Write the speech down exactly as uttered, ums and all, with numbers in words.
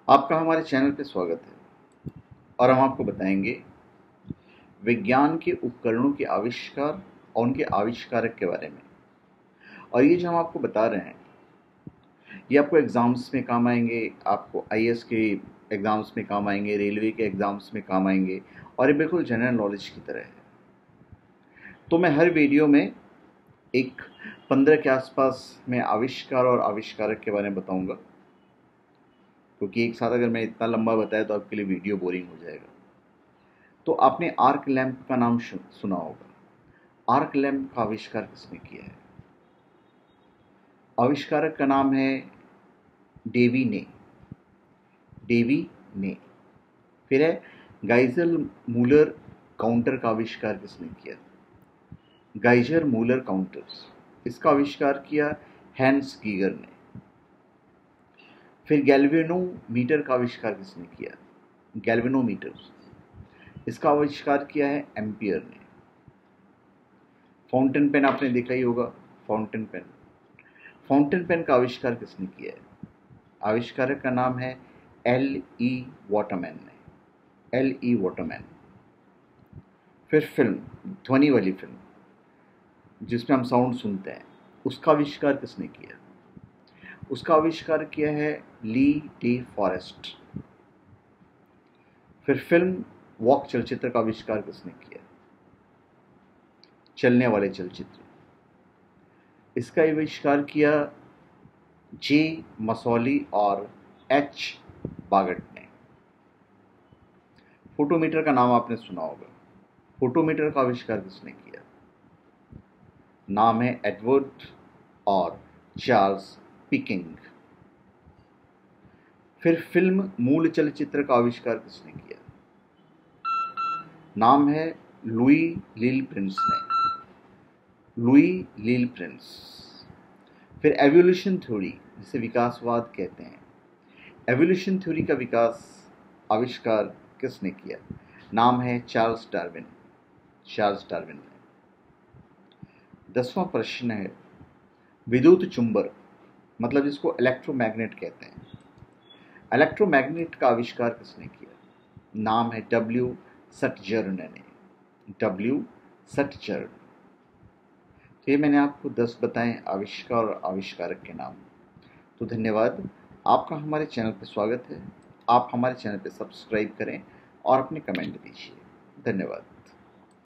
आपका हमारे चैनल पे स्वागत है और हम आपको बताएंगे विज्ञान के उपकरणों के आविष्कार और उनके आविष्कारक के बारे में। और ये जो हम आपको बता रहे हैं ये आपको एग्ज़ाम्स में काम आएंगे, आपको आई ए एस के एग्ज़ाम्स में काम आएंगे, रेलवे के एग्ज़ाम्स में काम आएंगे और ये बिल्कुल जनरल नॉलेज की तरह है। तो मैं हर वीडियो में एक पंद्रह के आसपास में आविष्कार और आविष्कारक के बारे में बताऊँगा, क्योंकि एक साथ अगर मैं इतना लंबा बताया तो आपके लिए वीडियो बोरिंग हो जाएगा। तो आपने आर्क लैंप का नाम सुना होगा। आर्क लैंप का आविष्कार किसने किया है? आविष्कारक का नाम है डेवी ने। डेवी ने। फिर है गाइजर मूलर काउंटर का आविष्कार किसने किया? गाइजर मूलर काउंटर्स, इसका आविष्कार किया हैंस गीगर ने। फिर गैल्वेनोमीटर का आविष्कार किसने किया? गैल्वेनोमीटर, इसका आविष्कार किया है एम्पियर ने। फाउंटेन पेन आपने देखा ही होगा, फाउंटेन पेन। फाउंटेन पेन का आविष्कार किसने किया है? आविष्कारक का नाम है एल ई वाटरमैन ने। L E Waterman. फिर फिल्म, ध्वनि वाली फिल्म जिसमें हम साउंड सुनते हैं, उसका आविष्कार किसने किया? उसका आविष्कार किया है ली डी फॉरेस्ट। फिर फिल्म वॉक चलचित्र का आविष्कार किसने किया? चलने वाले चलचित्र, इसका आविष्कार किया जे मसौली और एच बागट ने। फोटोमीटर का नाम आपने सुना होगा। फोटोमीटर का आविष्कार किसने किया? नाम है एडवर्ड और चार्ल्स पिकिंग। फिर फिल्म मूल चलचित्र का आविष्कार किसने किया? नाम है लुई लील प्रिंस ने। Louis Le Prince. फिर एवोल्यूशन थ्योरी, जिसे विकासवाद कहते हैं, एवोल्यूशन थ्योरी का विकास आविष्कार किसने किया? नाम है चार्ल्स डार्विन। चार्ल्स डार्विन ने। दसवां प्रश्न है विद्युत चुंबक, मतलब जिसको इलेक्ट्रोमैग्नेट कहते हैं, इलेक्ट्रोमैग्नेट का आविष्कार किसने किया? नाम है डब्ल्यू सटजर्न ने। डब्ल्यू सटजर्न। तो ये मैंने आपको दस बताएं आविष्कार और आविष्कारक के नाम। तो धन्यवाद, आपका हमारे चैनल पर स्वागत है। आप हमारे चैनल पर सब्सक्राइब करें और अपने कमेंट दीजिए। धन्यवाद।